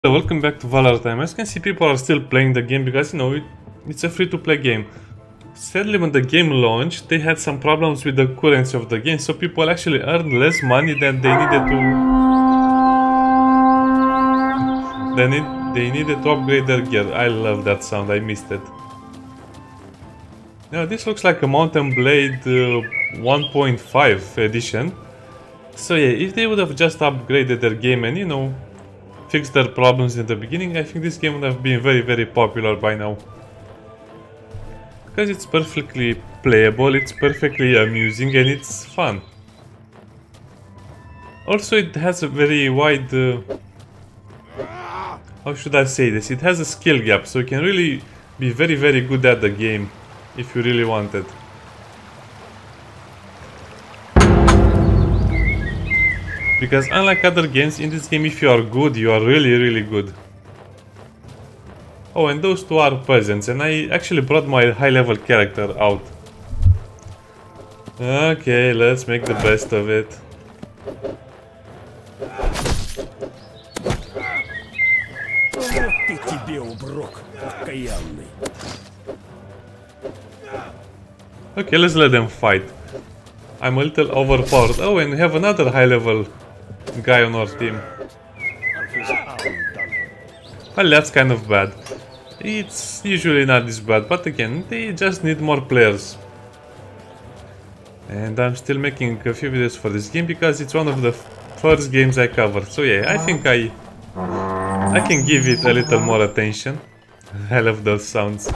Hello, welcome back to Valor Time. As you can see, people are still playing the game because, it's a free-to-play game. Sadly, when the game launched, they had some problems with the currency of the game, so people actually earned less money than they needed to... They needed to upgrade their gear. I love that sound, I missed it. Now, this looks like a Mountain Blade 1.5 edition. So yeah, if they would have just upgraded their game and, fixed their problems in the beginning, I think this game would have been very, very popular by now. Because it's perfectly playable, it's perfectly amusing, and it's fun. Also, it has a very wide... how should I say this? It has a skill gap, so you can really be very, very good at the game if you really wanted. Because unlike other games, in this game if you are good, you are really, really good. Oh, and those two are peasants, and I actually brought my high-level character out. Okay, let's make the best of it. Okay, let's let them fight. I'm a little overpowered. Oh, and we have another high-level guy on our team. Well, that's kind of bad. It's usually not this bad, but again, they just need more players. And I'm still making a few videos for this game because it's one of the first games I covered. So yeah, I think I can give it a little more attention. I love those sounds.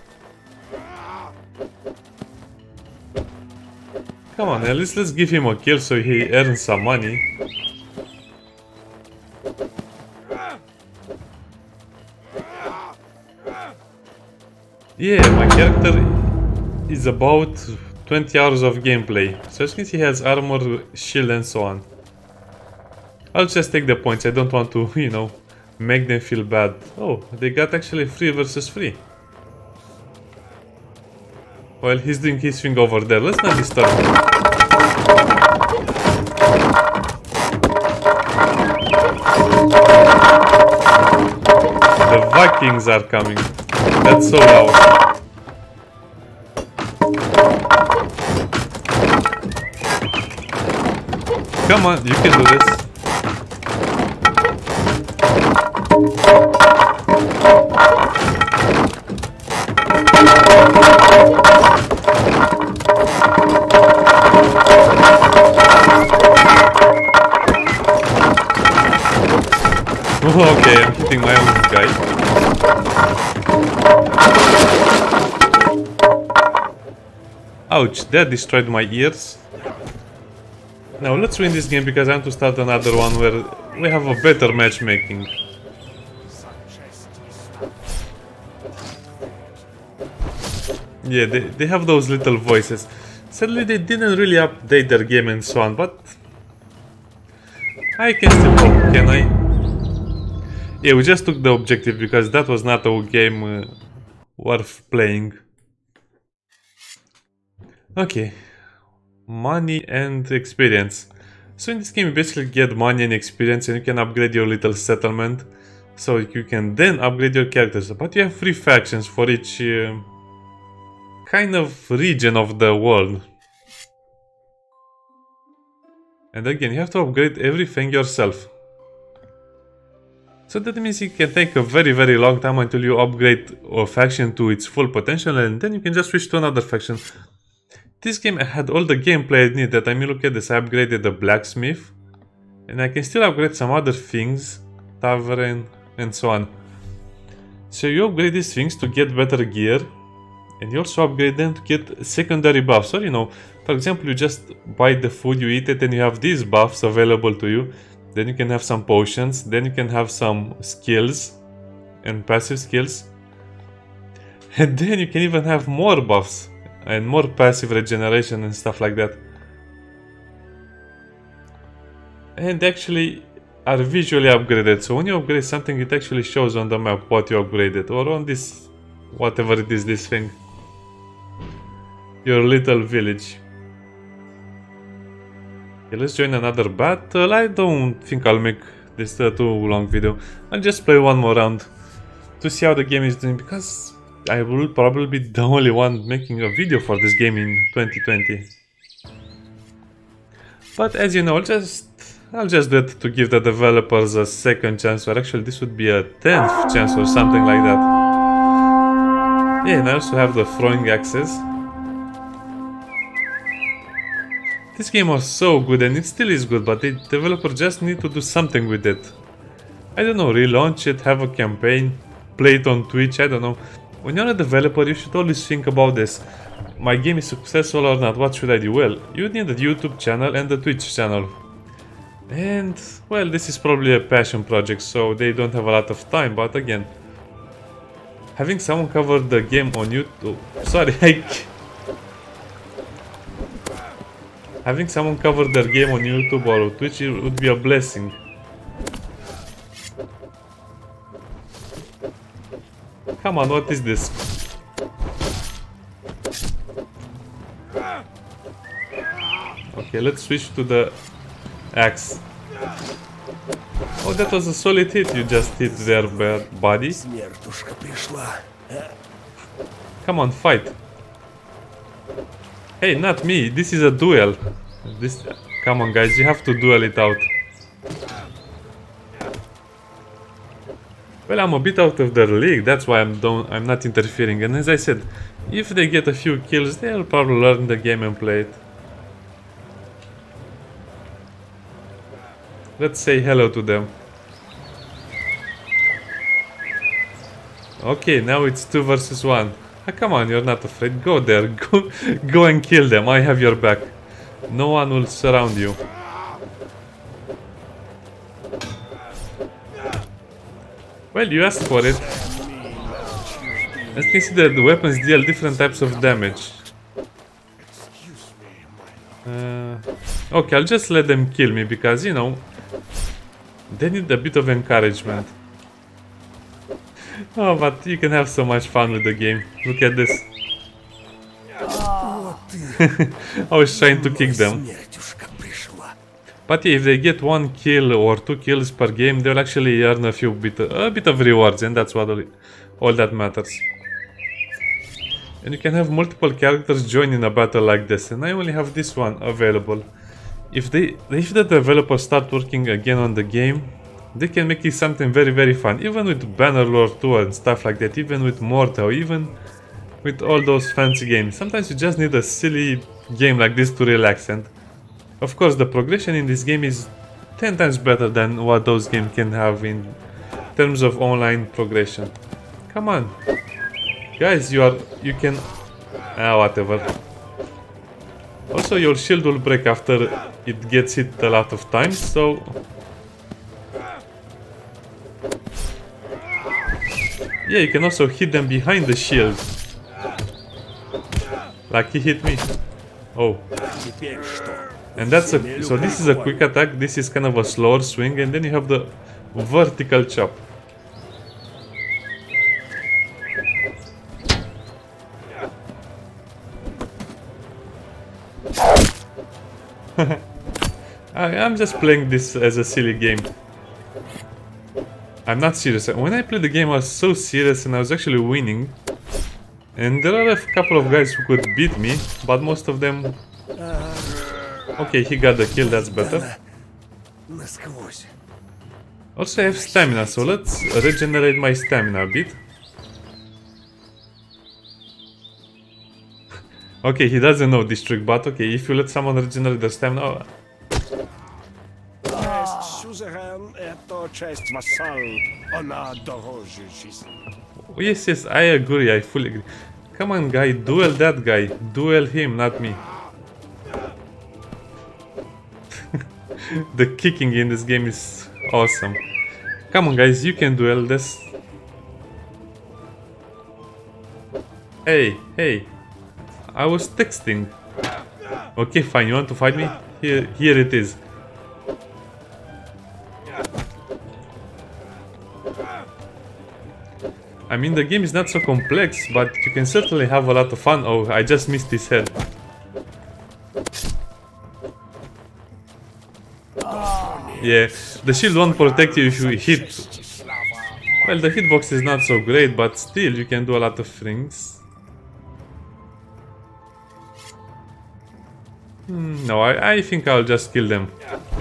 Come on, at least let's give him a kill so he earns some money. Yeah, my character is about 20 hours of gameplay. So as you can see, he has armor, shield and so on. I'll just take the points, I don't want to, make them feel bad. Oh, they got actually 3 versus 3. Well, he's doing his thing over there, let's not disturb him. The Vikings are coming. That's so loud. Come on, you can do this. Okay, I'm hitting my own guy. Ouch, that destroyed my ears. Now let's win this game because I want to start another one where we have a better matchmaking. Yeah, they have those little voices. Sadly they didn't really update their game and so on, but I can still hope, can I? Yeah, we just took the objective because that was not a game worth playing. Okay, money and experience. So in this game you basically get money and experience and you can upgrade your little settlement. So you can then upgrade your characters. But you have 3 factions for each kind of region of the world. And again, you have to upgrade everything yourself. So that means it can take a very, very long time until you upgrade a faction to its full potential and then you can just switch to another faction. This game had all the gameplay I needed. I mean, look at this, I upgraded the blacksmith. And I can still upgrade some other things, tavern and so on. So you upgrade these things to get better gear. And you also upgrade them to get secondary buffs. Or for example, you just buy the food, you eat it and you have these buffs available to you. Then you can have some potions, then you can have some skills and passive skills. And then you can even have more buffs and more passive regeneration and stuff like that. And actually are visually upgraded. So when you upgrade something, it actually shows on the map what you upgraded. Or on this, whatever it is, this thing. Your little village. Okay, let's join another battle. I don't think I'll make this too long video. I'll just play one more round to see how the game is doing, because I will probably be the only one making a video for this game in 2020. But as you know, I'll just do it to give the developers a second chance, or actually this would be a 10th chance or something like that. Yeah, and I also have the throwing axes. This game was so good, and it still is good, but the developers just need to do something with it. I don't know, relaunch it, have a campaign, play it on Twitch, I don't know. When you're a developer, you should always think about this. My game is successful or not, what should I do? Well, you need a YouTube channel and a Twitch channel. And, well, this is probably a passion project, so they don't have a lot of time, but again, having someone cover the game on YouTube... Sorry, having someone cover their game on YouTube or Twitch, it would be a blessing. Come on, what is this? Okay, let's switch to the axe. Oh, that was a solid hit you just hit there, buddy. Come on, fight. Hey, not me, this is a duel. Come on guys, you have to duel it out. Well, I'm a bit out of their league, that's why I'm not interfering. And as I said, if they get a few kills, they'll probably learn the game and play it. Let's say hello to them. Okay, now it's 2 versus 1. Ah, come on, you're not afraid. Go there, go and kill them. I have your back. No one will surround you. Well, you asked for it. As you can see, the weapons deal different types of damage. Okay, I'll just let them kill me because, you know, they need a bit of encouragement. Oh, but you can have so much fun with the game. Look at this. I was trying to kick them. But yeah, if they get 1 kill or 2 kills per game, they'll actually earn a bit of rewards, and that's what all that matters. And you can have multiple characters join in a battle like this, and I only have this one available. If the developers start working again on the game, they can make it something very fun, even with Bannerlord 2 and stuff like that, even with Mortal, even with all those fancy games. Sometimes you just need a silly game like this to relax, and of course the progression in this game is 10 times better than what those games can have in terms of online progression. Come on. Guys, you can... whatever. Also, your shield will break after it gets hit a lot of times, so... Yeah, you can also hit them behind the shield. Like he hit me. Oh. And that's a... So this is a quick attack, this is kind of a slower swing, and then you have the vertical chop. I'm just playing this as a silly game. I'm not serious. When I played the game I was so serious and I was actually winning. And there are a couple of guys who could beat me, but most of them... Okay, he got the kill, that's better. Also I have stamina, so let's regenerate my stamina a bit. Okay, he doesn't know this trick, but okay, if you let someone regenerate their stamina... Yes, I agree, I fully agree. Come on guy, duel that guy. Duel him, not me. The kicking in this game is awesome. Come on guys, you can duel this. Hey, I was texting. Okay, fine, you want to fight me? Here it is. I mean, the game is not so complex, but you can certainly have a lot of fun. Oh, I just missed his head. Yeah, the shield won't protect you if you hit. Well, the hitbox is not so great, but still you can do a lot of things. No, I think I'll just kill them.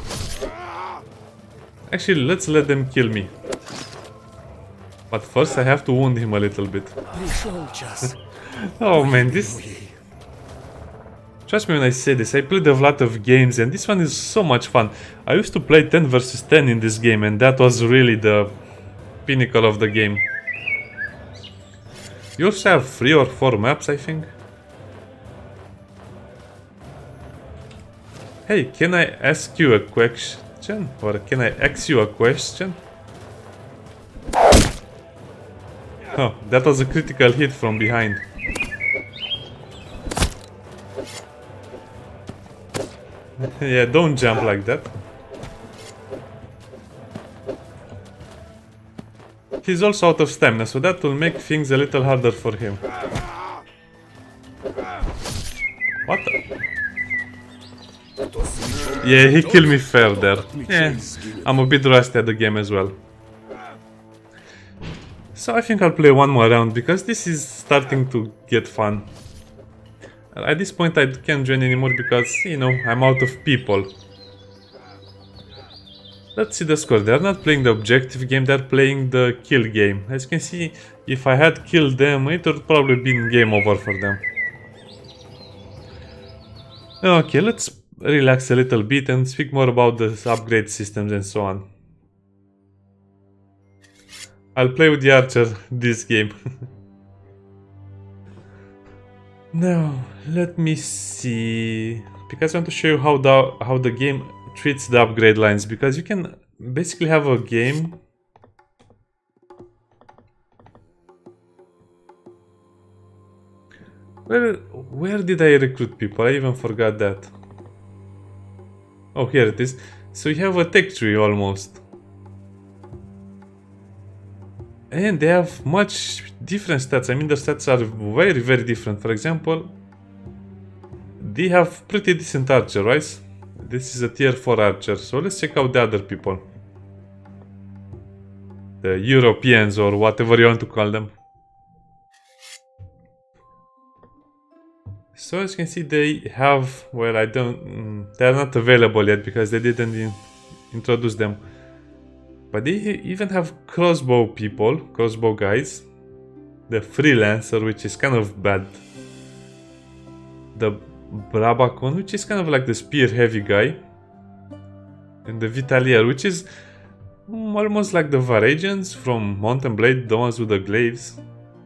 Actually, let's let them kill me. But first I have to wound him a little bit. Oh man, this... Trust me when I say this, I played a lot of games and this one is so much fun. I used to play 10 versus 10 in this game and that was really the pinnacle of the game. You also have 3 or 4 maps, I think. Hey, can I ask you a question? Or can I ask you a question? Oh, that was a critical hit from behind. Yeah, don't jump like that. He's also out of stamina, so that will make things a little harder for him. What the? Yeah, he killed me fair there. Yeah, I'm a bit rusty at the game as well. So I think I'll play one more round because this is starting to get fun. At this point I can't join anymore because, you know, I'm out of people. Let's see the score. They're not playing the objective game, they're playing the kill game. As you can see, if I had killed them, it would probably been game over for them. Okay, let's relax a little bit and speak more about the upgrade systems and so on. I'll play with the archer this game. Now, let me see. Because I want to show you how the game treats the upgrade lines. Because you can basically have a game. Where did I recruit people? I even forgot that. Oh, here it is. So you have a tech tree almost. And they have much different stats. I mean, the stats are very, very different. For example, they have pretty decent archer, right? This is a tier 4 archer. So let's check out the other people. The Europeans or whatever you want to call them. So as you can see, they have, well, they're not available yet because they didn't introduce them. But they even have crossbow people, crossbow guys. The freelancer, which is kind of bad. The Brabacon, which is kind of like the spear heavy guy. And the Vitalier, which is almost like the Varangians from Mountain Blade, the ones with the glaives.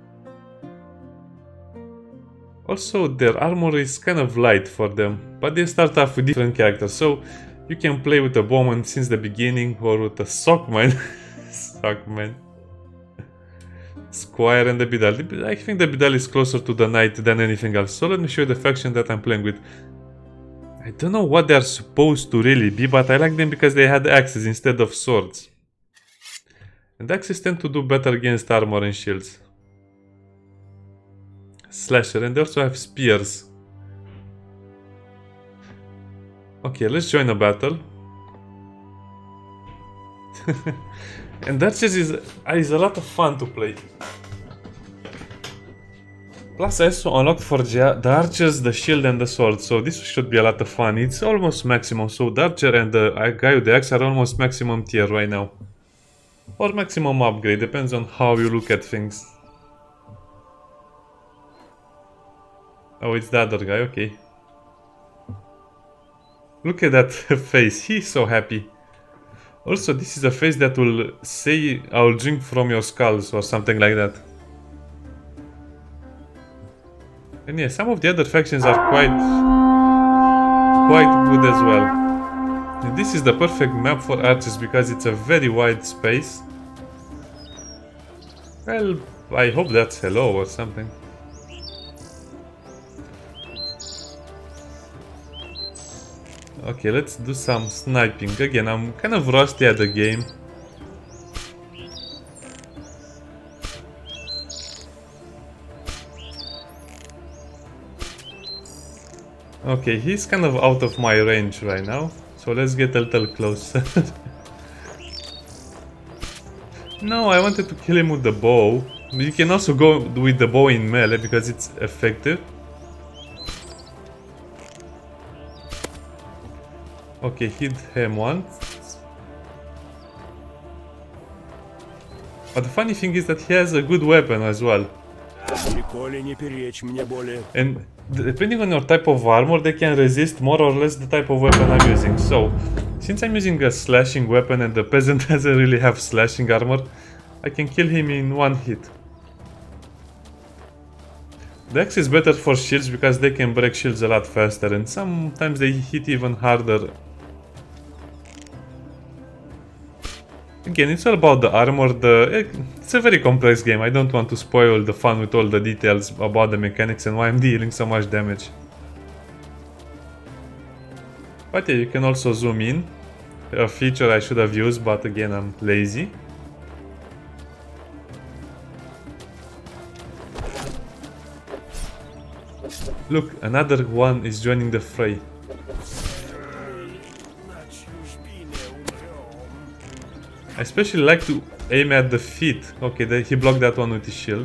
Also, their armor is kind of light for them, but they start off with different characters. So you can play with a bowman since the beginning, or with a sockman. Sockman. Squire and the Bidal. I think the Bidal is closer to the knight than anything else. So let me show you the faction that I'm playing with. I don't know what they're supposed to really be, but I like them because they had axes instead of swords. And axes tend to do better against armor and shields. Slasher, and they also have spears. Okay, let's join a battle. And that just is a lot of fun to play. Plus I also unlocked for the archers, the shield and the sword, so this should be a lot of fun. It's almost maximum, so the archer and the guy with the axe are almost maximum tier right now. Or maximum upgrade, depends on how you look at things. Oh, it's the other guy, okay. Look at that face, he's so happy. Also, this is a face that will say, I'll drink from your skulls or something like that. And yeah, some of the other factions are quite good as well. And this is the perfect map for archers because it's a very wide space. Well, I hope that's hello or something. Okay, let's do some sniping. Again, I'm kind of rusty at the game. Okay, he's kind of out of my range right now. So let's get a little closer. No, I wanted to kill him with the bow. You can also go with the bow in melee because it's effective. Okay, hit him once. But the funny thing is that he has a good weapon as well. And depending on your type of armor, they can resist more or less the type of weapon I'm using. So, since I'm using a slashing weapon and the peasant doesn't really have slashing armor, I can kill him in one hit. The axe is better for shields because they can break shields a lot faster and sometimes they hit even harder. Again, it's all about the armor. It's a very complex game. I don't want to spoil the fun with all the details about the mechanics and why I'm dealing so much damage. But yeah, you can also zoom in. A feature I should have used, but again, I'm lazy. Look, another one is joining the fray. I especially like to aim at the feet. Okay, he blocked that one with his shield.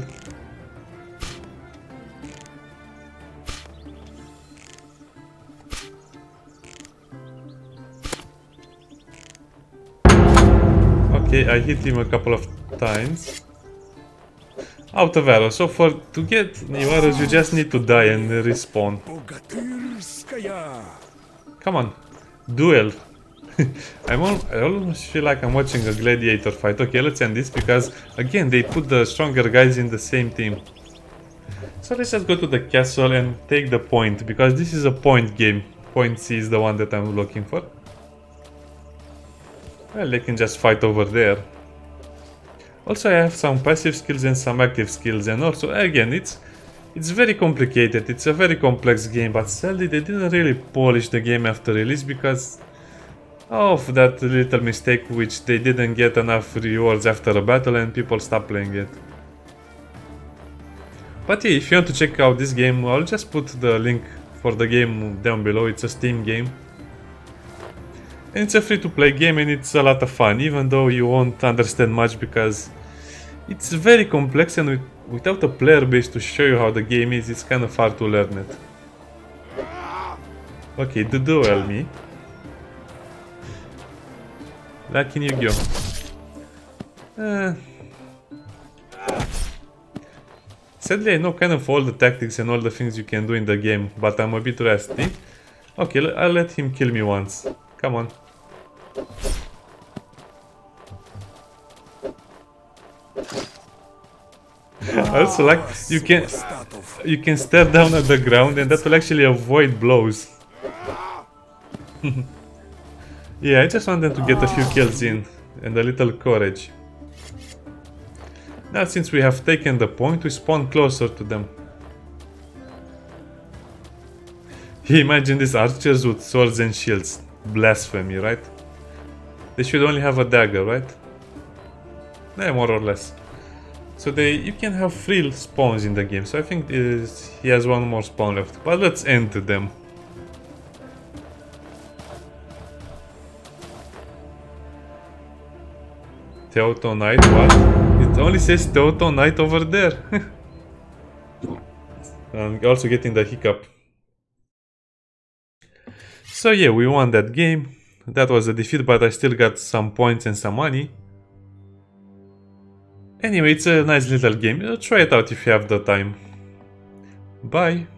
Okay, I hit him a couple of times. Out of arrows. So to get new arrows, you just need to die and respawn. Come on, duel. I almost feel like I'm watching a gladiator fight. Okay, let's end this because again they put the stronger guys in the same team. So let's just go to the castle and take the point because this is a point game. Point C is the one that I'm looking for. Well, they can just fight over there. Also, I have some passive skills and some active skills, and also again it's very complicated. It's a very complex game, but sadly they didn't really polish the game after release because of that little mistake, which they didn't get enough rewards after a battle and people stopped playing it. But yeah, if you want to check out this game, I'll just put the link for the game down below. It's a Steam game. And it's a free-to-play game and it's a lot of fun, even though you won't understand much because it's very complex and without a player base to show you how the game is, it's kind of hard to learn it. Okay, the duel me. Like in Yu-Gi-Oh! Sadly, I know kind of all the tactics and all the things you can do in the game, but I'm a bit rusty. Okay, I'll let him kill me once. Come on. Also, like, you can stare down at the ground and that will actually avoid blows. Yeah, I just want them to get a few kills in and a little courage. Now, since we have taken the point, we spawn closer to them. Imagine these archers with swords and shields. Blasphemy, right? They should only have a dagger, right? Yeah, more or less. So you can have 3 spawns in the game. So I think he has one more spawn left. But let's end them. Teutonite, what? It only says Teutonite over there. I'm also getting the hiccup. So yeah, we won that game. That was a defeat, but I still got some points and some money. Anyway, it's a nice little game. Try it out if you have the time. Bye.